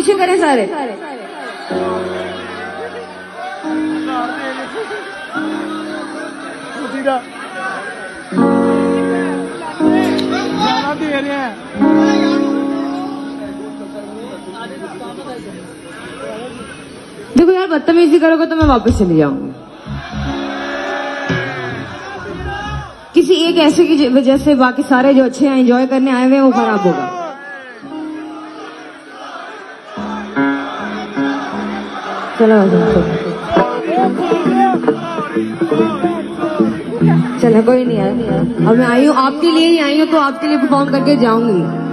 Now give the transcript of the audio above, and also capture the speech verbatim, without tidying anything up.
पीछे करें सारे। देखो यार, बदतमीजी करोगे तो मैं वापस चली जाऊंगी। किसी एक ऐसे की वजह से बाकी सारे जो अच्छे हैं एंजॉय करने आए हुए हैं वो खराब होगा। चलो चलो कोई नहीं यार, अब मैं आई हूँ आपके लिए ही आई हूँ तो आपके लिए परफॉर्म करके जाऊंगी।